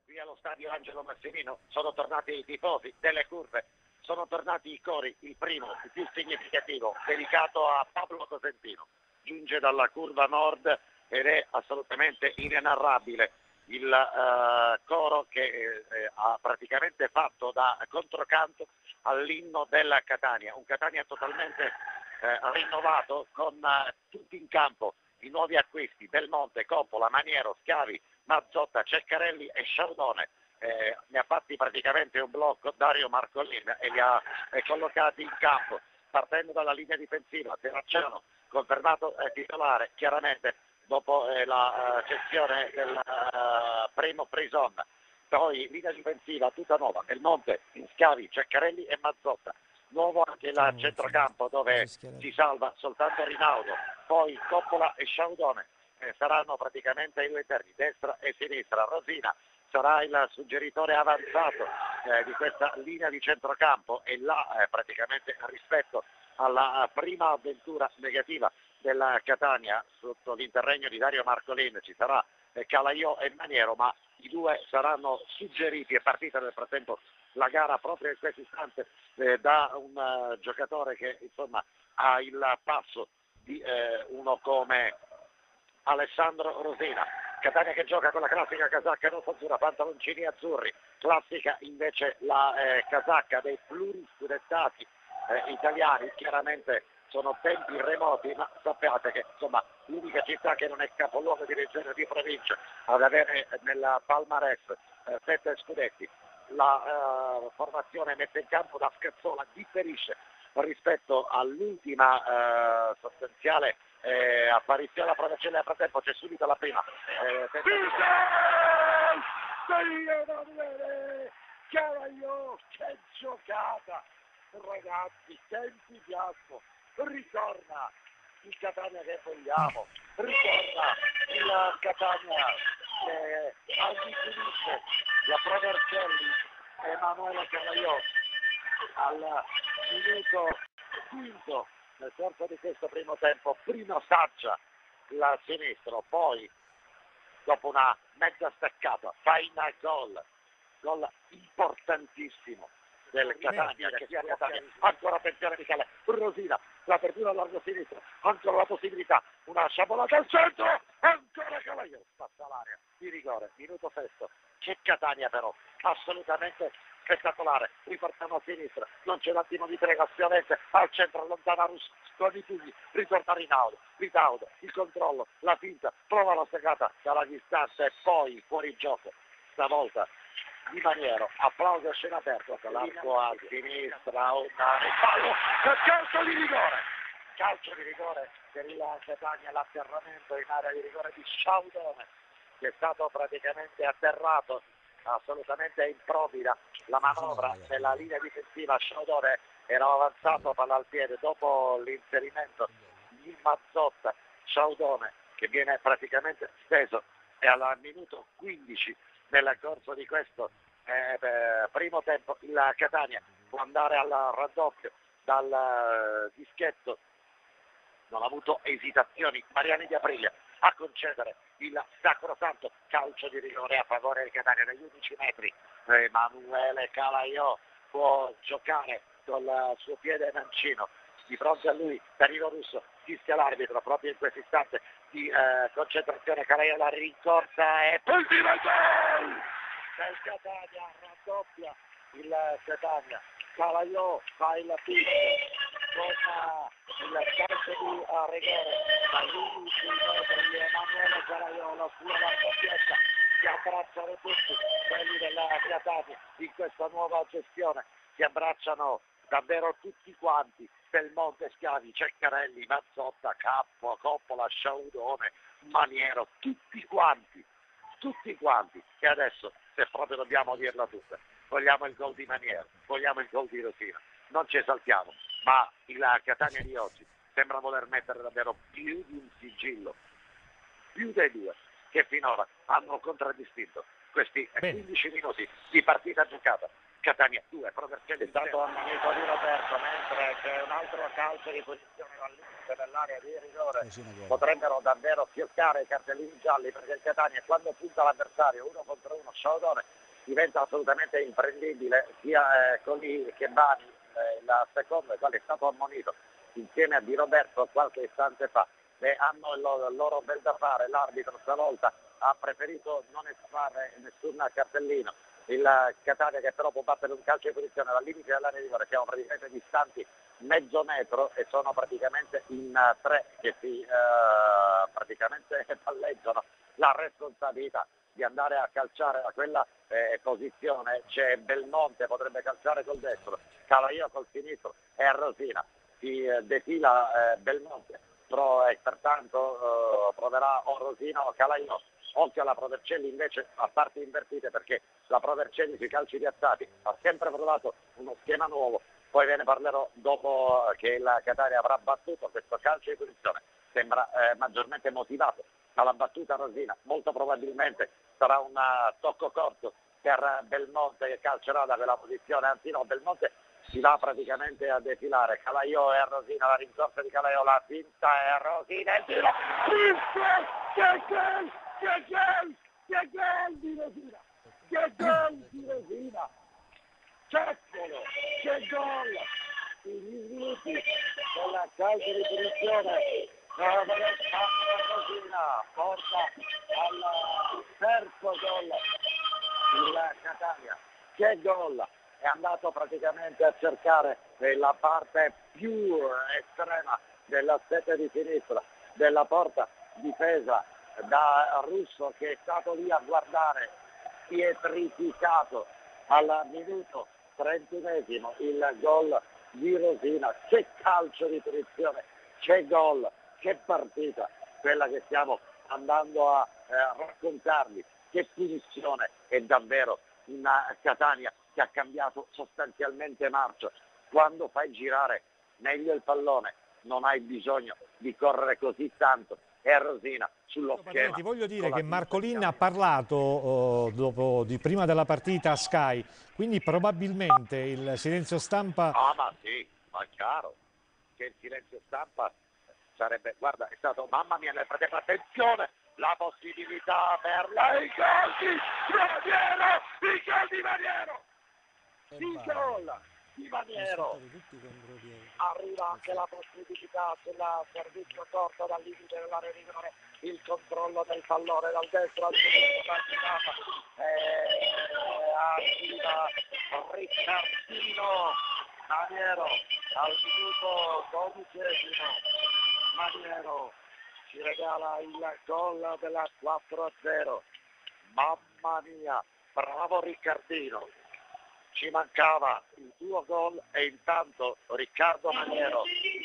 qui allo stadio Angelo Massimino sono tornati i tifosi delle curve, sono tornati i cori, il primo, il più significativo, dedicato a Pablo Cosentino. Giunge dalla curva nord ed è assolutamente inenarrabile il coro che ha praticamente fatto da controcanto all'inno della Catania, un Catania totalmente rinnovato con tutti in campo i nuovi acquisti: Belmonte, Coppola, Maniero, Schiavi, Mazzotta, Ceccarelli e Sciaudone. Ne ha fatti praticamente un blocco Dario Marcolin e li ha collocati in campo, partendo dalla linea difensiva. Terracciano confermato titolare chiaramente dopo la cessione del primo Prison. Poi linea difensiva tutta nuova: Belmonte, Schiavi, Ceccarelli e Mazzotta. Nuovo anche il centrocampo, dove si salva soltanto Rinaudo. Poi Coppola e Sciaudone saranno praticamente i due eterni, destra e sinistra. Rosina sarà il suggeritore avanzato di questa linea di centrocampo, e là praticamente rispetto alla prima avventura negativa della Catania sotto l'interregno di Dario Marcolin ci sarà Calaiò e Maniero, ma i due saranno suggeriti. È partita nel frattempo la gara proprio in questo istante da un giocatore che insomma ha il passo di uno come Alessandro Rosina. Catania che gioca con la classica casacca rosso-azzurra, pantaloncini azzurri, classica invece la casacca dei pluriscudettati italiani. Chiaramente sono tempi remoti, ma sappiate che insomma l'unica città che non è capoluogo di regione o di provincia ad avere nella palmarès 7 scudetti. La formazione messa in campo da Scazzola differisce rispetto all'ultima sostanziale apparizione alla Provecella. Nel frattempo c'è subito la prima Calaiò, che giocata ragazzi, che entusiasmo, ritorna il Catania che vogliamo, ritorna il Catania che alliquidisce la Provercelli. Emanuele Calaiò al minuto quinto nel corso di questo primo tempo, prima saggia il sinistro, poi dopo una mezza staccata fa in gol importantissimo del Catania, che sia Catania. Ancora attenzione Michele, Rosina, l'apertura al largo sinistro, ancora la possibilità, una sciabolata al centro, ancora Calaiò, passa l'area di rigore, minuto sesto. Che Catania però, assolutamente spettacolare. Ripartiamo a sinistra, non c'è un attimo di pregazione, al centro allontana con i pugni, ritorna Rinaudo, il controllo, la finta, prova la segata dalla distanza e poi fuori gioco, stavolta di Maniero. Applauso a scena aperta, l'arco a sinistra, un fallo, calcio di rigore per il Catania, l'atterramento in area di rigore di Sciaudone, che è stato praticamente atterrato, assolutamente improvvida la manovra nella linea difensiva. Sciaudone era avanzato, palla al piede, dopo l'inserimento di Mazzotta. Sciaudone che viene praticamente steso, e al minuto 15 nel corso di questo primo tempo il Catania può andare al raddoppio dal dischetto. Non ha avuto esitazioni Mariani di Aprilia a concedere il sacrosanto calcio di rigore a favore del Catania. Negli 11 metri Emanuele Calaiò può giocare col suo piede mancino. Di fronte a lui Danilo Russo fischia l'arbitro proprio in questo istante di concentrazione. Calaiò la rincorsa e poi il gol del Catania, raddoppia il Catania. Calaiò fa il picco con il calcio di rigore dagli 11 metri di Emanuele Calaiò, la sua raddoppietta che abbracciano tutti quelli della Catania in questa nuova gestione. Si abbracciano davvero tutti quanti: Belmonte, Schiavi, Ceccarelli, Mazzotta, Cappo, Coppola, Sciaudone, Maniero, tutti quanti. E adesso, se proprio dobbiamo dirla tutta, vogliamo il gol di Maniero, vogliamo il gol di Rosina, non ci esaltiamo, ma il Catania di oggi sembra voler mettere davvero più di un sigillo, più dei due che finora hanno contraddistinto questi 15 minuti di partita giocata. Catania 2, Provercelli è stato ammonito di Roberto, mentre c'è un altro calcio di posizione dal limite dell'area di rigore. Potrebbero davvero fioccare i cartellini gialli, perché il Catania, quando punta l'avversario 1 contro 1, Sciaudone, diventa assolutamente imprendibile, sia Colì che Bani, la seconda, il quale è stato ammonito insieme a Di Roberto qualche istante fa. Hanno il loro bel da fare, l'arbitro stavolta ha preferito non estrarre nessun cartellino. Il Catania, che però può battere un calcio di posizione dal limite dell'area di rigore, siamo praticamente distanti mezzo metro e sono praticamente in tre che si praticamente palleggiano la responsabilità di andare a calciare a quella posizione. C'è Belmonte, potrebbe calciare col destro, Calaiò col sinistro e Rosina. Si defila Belmonte e pertanto proverà o Rosina o Calaiò. Occhio alla Provercelli invece a parti invertite, perché la Provercelli sui calci piazzati ha sempre provato uno schema nuovo. Poi ve ne parlerò dopo che il Catania avrà battuto questo calcio di posizione. Sembra maggiormente motivato dalla battuta Rosina. Molto probabilmente sarà un tocco corto per Belmonte, che calcerà da quella posizione. Anzi no, Belmonte si va praticamente a defilare. Calaiò e Rosina, la rincorsa di Calaiò, la finta e Rosina, il tiro. Che gol di Rosina! Che gol di Rosina! Ceccolo! Che gol! I minuti della calcio di punizione Rosina porta al terzo gol il Catania. Che gol! È andato praticamente a cercare la parte più estrema della sete di sinistra della porta, difesa da Russo, che è stato lì a guardare, pietrificato al minuto 31esimo il gol di Rosina. Che calcio di punizione, che gol, che partita quella che stiamo andando a raccontarvi. Che punizione, è davvero una Catania che ha cambiato sostanzialmente marcia. Quando fai girare meglio il pallone non hai bisogno di correre così tanto. E Rosina sullo schema. Ti voglio dire che Marcolin ha parlato prima della partita a Sky, quindi probabilmente il silenzio stampa... Ah, ma sì, ma è chiaro che il silenzio stampa sarebbe, guarda, è stato, mamma mia, nel frattempo, attenzione, la possibilità per il gol di Maniero, il gol di Maniero. Arriva anche la possibilità sulla servizio corto dal limite dell'area di rigore, il controllo del pallone dal destro al sinistro, arriva Riccardino Maniero al minuto 12esimo. Maniero ci regala il gol della 4-0. Mamma mia, bravo Riccardino, ci mancava il tuo gol e intanto Riccardo Maniero.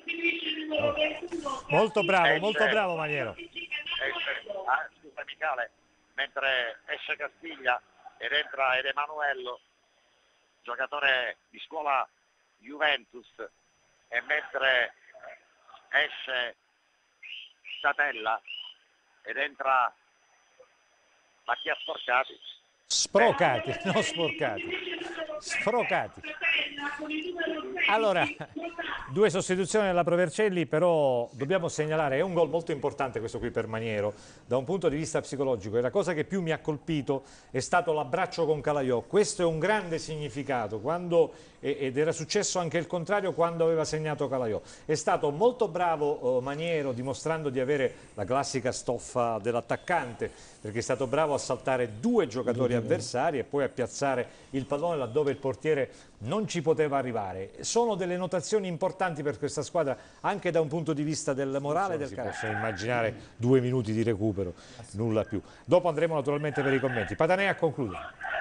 Molto bravo Maniero. Scusa Michele, mentre esce Castiglia ed entra Emanuello, giocatore di scuola Juventus, e mentre esce Satella ed entra Mattia Sfrocati, non sporcati, sfrocati. Allora, due sostituzioni della Provercelli, però dobbiamo segnalare, è un gol molto importante questo qui per Maniero, da un punto di vista psicologico, e la cosa che più mi ha colpito è stato l'abbraccio con Calaiò. Questo è un grande significato, ed era successo anche il contrario quando aveva segnato Calaiò. È stato molto bravo Maniero, dimostrando di avere la classica stoffa dell'attaccante, perché è stato bravo a saltare due giocatori avversari e poi a piazzare il pallone laddove il portiere non ci poteva arrivare. Sono delle notazioni importanti per questa squadra anche da un punto di vista del morale e del carattere. Si possono immaginare 2 minuti di recupero, nulla più. Dopo andremo naturalmente per i commenti. Patanea conclude.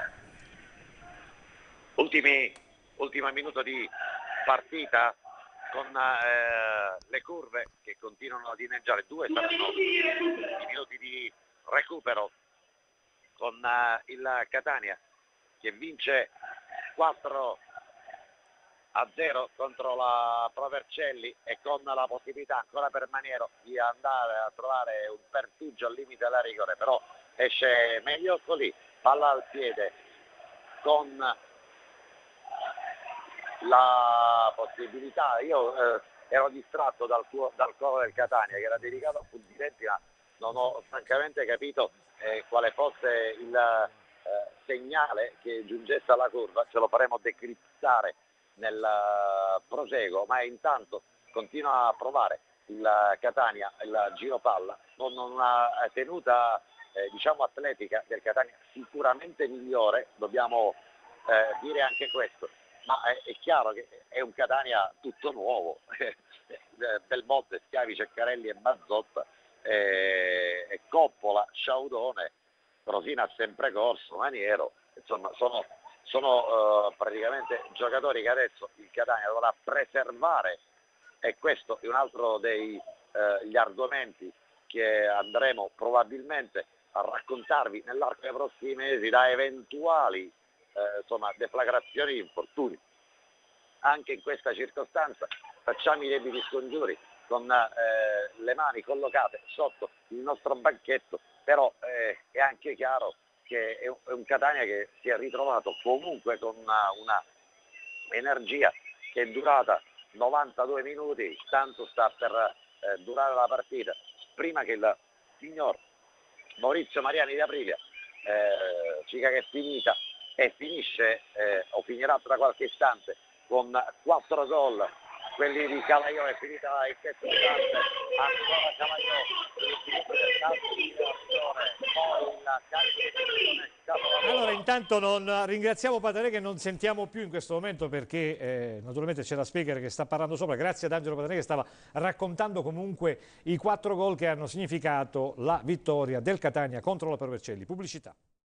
Ultimo minuto di partita con le curve che continuano ad inneggiare. 2 saranno i minuti di recupero con il Catania che vince 4-0 contro la Provercelli, e con la possibilità ancora per Maniero di andare a trovare un pertugio al limite della rigore, però esce meglio così, palla al piede con la possibilità. Io ero distratto dal coro del Catania che era dedicato a Fulminenti, ma non ho francamente capito quale fosse il segnale che giungesse alla curva. Ce lo faremo decriptare nel proseguo, ma intanto continua a provare il Catania, il giro palla, con una tenuta diciamo atletica del Catania sicuramente migliore, dobbiamo dire anche questo, ma è chiaro che è un Catania tutto nuovo. Belmonte, Schiavi, Ceccarelli e Mazzotta, e Coppola, Sciaudone, Rosina ha sempre corso, Maniero, insomma sono praticamente giocatori che adesso il Catania dovrà preservare, e questo è un altro degli argomenti che andremo probabilmente a raccontarvi nell'arco dei prossimi mesi da eventuali deflagrazioni di infortuni. Anche in questa circostanza facciamo i debiti scongiuri con le mani collocate sotto il nostro banchetto, però è anche chiaro che è un Catania che si è ritrovato comunque con una energia che è durata 92 minuti, tanto sta per durare la partita, prima che il signor Maurizio Mariani di Aprilia dica che è finita, e finisce o finirà tra qualche istante con 4 gol, quelli di Calaiò. È finita il terzo istante, ancora Calaiò, Allora, intanto ringraziamo Patanè, che non sentiamo più in questo momento perché naturalmente c'è la speaker che sta parlando sopra. Grazie ad Angelo Patanè che stava raccontando comunque i 4 gol che hanno significato la vittoria del Catania contro la Pro Vercelli. Pubblicità.